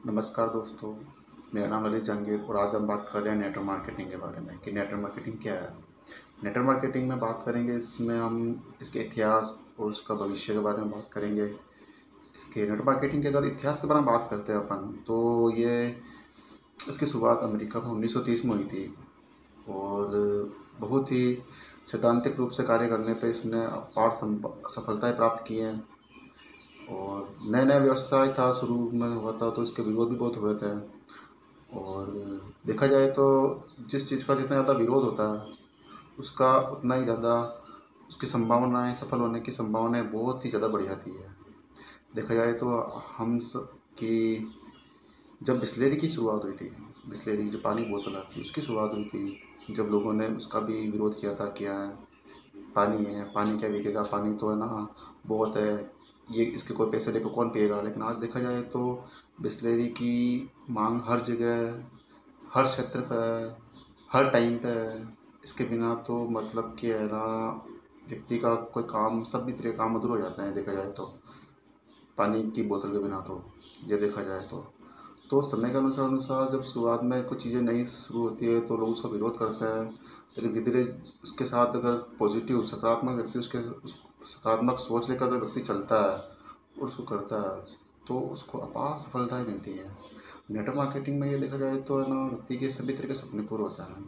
नमस्कार दोस्तों, मेरा नाम ललित जहांगीर और आज हम बात कर रहे हैं नेटवर्क मार्केटिंग के बारे में कि नेटवर्क मार्केटिंग क्या है। नेटवर्क मार्केटिंग में बात करेंगे, इसमें हम इसके इतिहास और उसका भविष्य के बारे में बात करेंगे। इसके नेटवर्क मार्केटिंग के अगर इतिहास के बारे में बात करते हैं अपन, तो ये इसकी शुरुआत अमेरिका में 1930 में हुई थी और बहुत ही सैद्धांतिक रूप से कार्य करने पे इसने अपार सफलताएँ प्राप्त की हैं। और नया-नया व्यवसाय था, शुरू में हुआ था तो इसके विरोध भी बहुत हुए थे। और देखा जाए तो जिस चीज़ का जितना ज़्यादा विरोध होता है, उसका उतना ही ज़्यादा उसकी संभावनाएँ, सफल होने की संभावनाएँ बहुत ही ज़्यादा बढ़ जाती है। देखा जाए तो हम स कि जब बिसलेरी की शुरुआत हुई थी, बिसलेरी जो पानी की बोतल आती है उसकी शुरुआत हुई थी, जब लोगों ने उसका भी विरोध किया था कि पानी है, पानी क्या बिकेगा, पानी तो है ना बहुत है, ये इसके कोई पैसे लेकर कौन पिएगा। लेकिन आज देखा जाए तो बिसलेरी की मांग हर जगह, हर क्षेत्र पे, हर टाइम पे है। इसके बिना तो मतलब कि है ना व्यक्ति का कोई काम, सभी तरह के काम अधूरे हो जाते हैं देखा जाए तो, पानी की बोतल के बिना तो, ये देखा जाए तो समय के अनुसार अनुसार जब शुरुआत में कुछ चीज़ें नई शुरू होती है तो लोग उसका विरोध करते हैं। लेकिन धीरे-धीरे उसके साथ अगर पॉजिटिव सकारात्मक व्यक्ति उस सकारात्मक सोच लेकर अगर व्यक्ति चलता है और उसको करता है, तो उसको अपार सफलताएँ मिलती हैं। नेटवर्क मार्केटिंग में ये देखा जाए तो है ना व्यक्ति के सभी तरह के सपने पूरे होते हैं।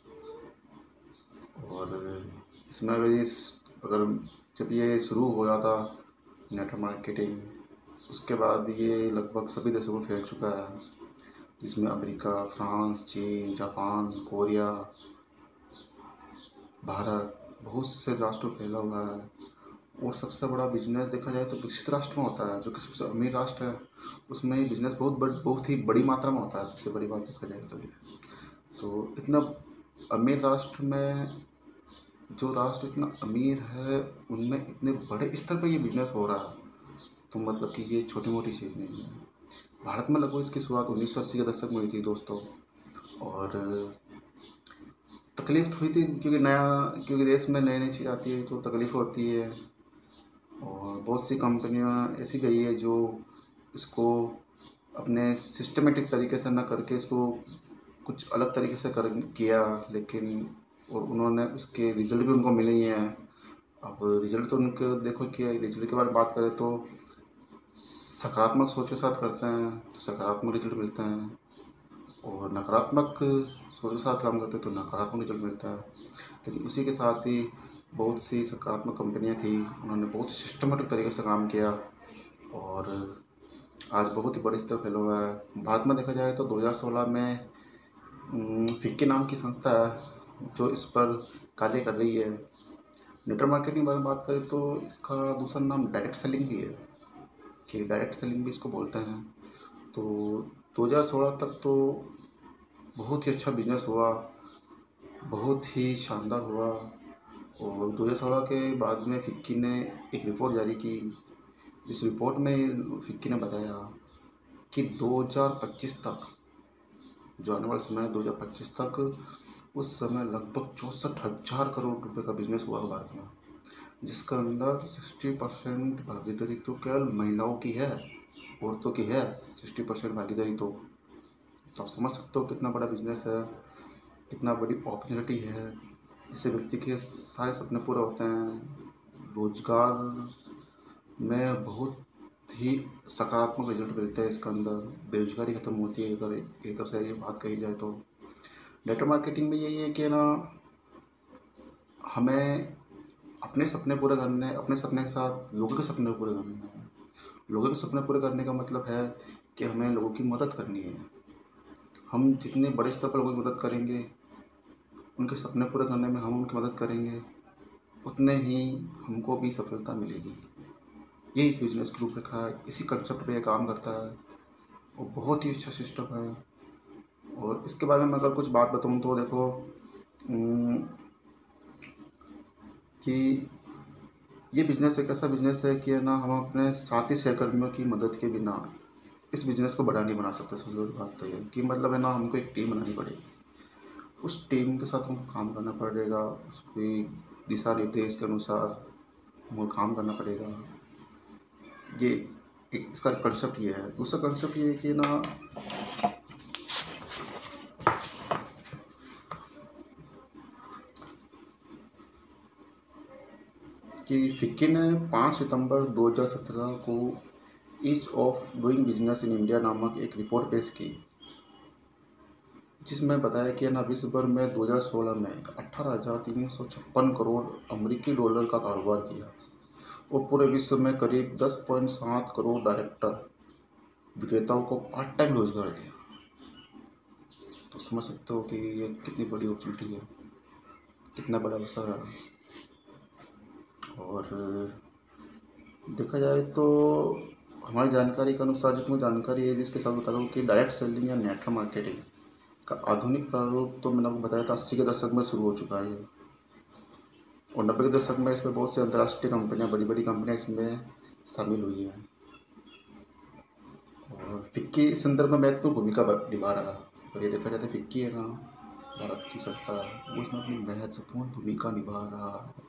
और इसमें अगर अगर जब ये शुरू हुआ था नेटवर्क मार्केटिंग, उसके बाद ये लगभग सभी देशों में फैल चुका है, जिसमें अमेरिका, फ्रांस, चीन, जापान, कोरिया, भारत, बहुत से राष्ट्रों में फैला हुआ है। और सबसे बड़ा बिजनेस देखा जाए तो विकसित राष्ट्र में होता है, जो कि सबसे अमीर राष्ट्र है, उसमें ये बिजनेस बहुत ही बड़ी मात्रा में होता है। सबसे बड़ी बात देखा जाए तो ये तो इतना अमीर राष्ट्र में, जो राष्ट्र इतना अमीर है, उनमें इतने बड़े स्तर पर ये बिजनेस हो रहा है, तो मतलब कि ये छोटी मोटी चीज़ नहीं है। भारत में लगभग इसकी शुरुआत 1980 के दशक में हुई थी दोस्तों। और तकलीफ तो हुई थी क्योंकि देश में नई नई चीज़ आती है तो तकलीफ होती है। और बहुत सी कंपनियां ऐसी भी आई है जो इसको अपने सिस्टमेटिक तरीके से ना करके इसको कुछ अलग तरीके से कर किया, लेकिन और उन्होंने उसके रिज़ल्ट भी उनको मिले ही हैं। अब रिज़ल्ट तो उनके देखो कि रिज़ल्ट के बारे में बात करें तो सकारात्मक सोच के साथ करते हैं तो सकारात्मक रिज़ल्ट मिलते हैं, और नकारात्मक सोच के साथ काम करते हैं तो नकारात्मक रिज़ल्ट मिलता है। लेकिन उसी के साथ ही बहुत सी सकारात्मक कंपनियां थी, उन्होंने बहुत सिस्टमेटिक तरीके से काम किया और आज बहुत ही बड़े स्तर पर फैला हुआ है। भारत में देखा जाए तो 2016 में फिक्की नाम की संस्था है जो इस पर कार्य कर रही है। नेटवर्क मार्केटिंग के बारे में बात करें तो इसका दूसरा नाम डायरेक्ट सेलिंग भी है, कि डायरेक्ट सेलिंग भी इसको बोलते हैं। तो 2016 तक तो बहुत ही अच्छा बिजनेस हुआ, बहुत ही शानदार हुआ। और 2016 के बाद में फिक्की ने एक रिपोर्ट जारी की। इस रिपोर्ट में फिक्की ने बताया कि 2025 तक, जो आने वाला समय है 2025 तक, उस समय लगभग 64,000 करोड़ रुपए का बिजनेस हुआ भारत में, जिसके अंदर 60% भागीदारी तो केवल महिलाओं की है, औरतों की है 60% भागीदारी। तो आप समझ सकते हो कितना बड़ा बिजनेस है, कितना बड़ी अपॉर्चुनिटी है। इससे व्यक्ति के सारे सपने पूरे होते हैं। रोजगार में बहुत ही सकारात्मक रिजल्ट मिलते हैं इसके अंदर, बेरोजगारी खत्म होती है अगर एक तरफ से ये बात कही जाए तो। नेटवर्क मार्केटिंग में यही है कि ना, हमें अपने सपने पूरे करने, अपने सपने के साथ लोगों के सपने पूरे करने हैं। लोगों के सपने पूरे करने का मतलब है कि हमें लोगों की मदद करनी है। हम जितने बड़े स्तर पर लोगों की मदद करेंगे, उनके सपने पूरे करने में हम उनकी मदद करेंगे, उतने ही हमको भी सफलता मिलेगी। यही इस बिज़नेस की रूपरेखा है, इसी कंसेप्ट पे ये काम करता है और बहुत ही अच्छा सिस्टम है। और इसके बारे में अगर कुछ बात बताऊँ तो देखो कि ये बिज़नेस एक ऐसा बिज़नेस है कि है ना, हम अपने साथी सहकर्मियों की मदद के बिना इस बिज़नेस को बड़ा नहीं बना सकते। सबसे बड़ी बात तो ये है कि मतलब है ना, हमको एक टीम बनानी पड़ेगी, उस टीम के साथ हमको काम करना पड़ेगा, उसकी दिशा निर्देश के अनुसार हमको काम करना पड़ेगा। ये एक इसका कंसेप्ट ये है। दूसरा कंसेप्ट ये है कि ना कि फिक्की ने 5 सितंबर 2017 को ease of doing business in India नामक एक रिपोर्ट पेश की, जिसमें बताया कि ना विश्व भर में 2016 में 18,356 करोड़ अमेरिकी डॉलर का कारोबार किया और पूरे विश्व में करीब 10.7 करोड़ डायरेक्टर विक्रेताओं को पार्ट टाइम रोजगार दिया। तो समझ सकते हो कि ये कितनी बड़ी अपॉर्चुनिटी है, कितना बड़ा अवसर है। और देखा जाए तो हमारी जानकारी के अनुसार जितनी जानकारी है जिसके साथ बता रहा हूँ कि डायरेक्ट सेलिंग या नेटवर्क मार्केटिंग का आधुनिक प्रारूप तो मैंने आपको बताया था 80 के दशक में शुरू हो चुका है और 90 के दशक में इसमें बहुत सी अंतर्राष्ट्रीय कंपनियां, बड़ी बड़ी कंपनियां इसमें शामिल हुई हैं और फिक्की इस संदर्भ में महत्वपूर्ण भूमिका निभा रहा है। और ये देखा जाता है फिक्की है ना भारत की संस्था है, वो इसमें अपनी महत्वपूर्ण भूमिका निभा रहा है।